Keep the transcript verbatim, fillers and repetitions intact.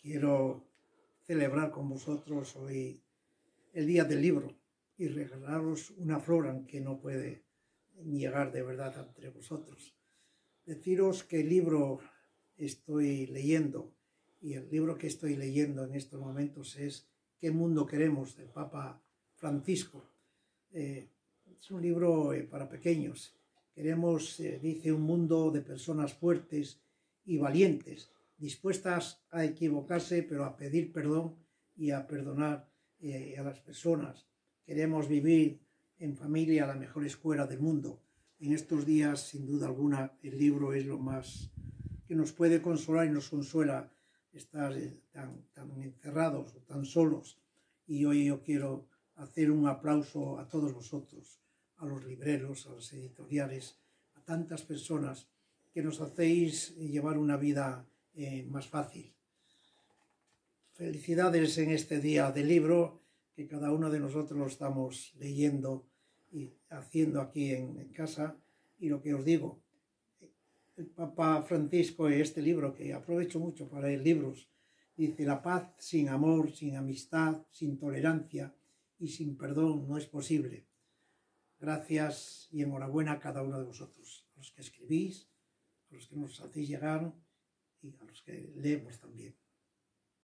quiero celebrar con vosotros hoy el Día del Libro y regalaros una flor, aunque no puede llegar de verdad entre vosotros. Deciros que el libro estoy leyendo, y el libro que estoy leyendo en estos momentos es ¿Qué mundo queremos?, del Papa Francisco. Eh, es un libro eh, para pequeños. Queremos, eh, dice, un mundo de personas fuertes y valientes, dispuestas a equivocarse, pero a pedir perdón y a perdonar eh, a las personas. Queremos vivir en familia, la mejor escuela del mundo. En estos días, sin duda alguna, el libro es lo más que nos puede consolar y nos consuela estar eh, tan, tan encerrados o tan solos. Y hoy yo quiero hacer un aplauso a todos vosotros, a los libreros, a los editoriales, a tantas personas que nos hacéis llevar una vida eh, más fácil. Felicidades en este día del libro, que cada uno de nosotros lo estamos leyendo y haciendo aquí en, en casa. Y lo que os digo, el Papa Francisco, en este libro, que aprovecho mucho para leer libros, dice: la paz sin amor, sin amistad, sin tolerancia y sin perdón no es posible. Gracias y enhorabuena a cada uno de vosotros, a los que escribís, a los que nos hacéis llegar y a los que leemos también.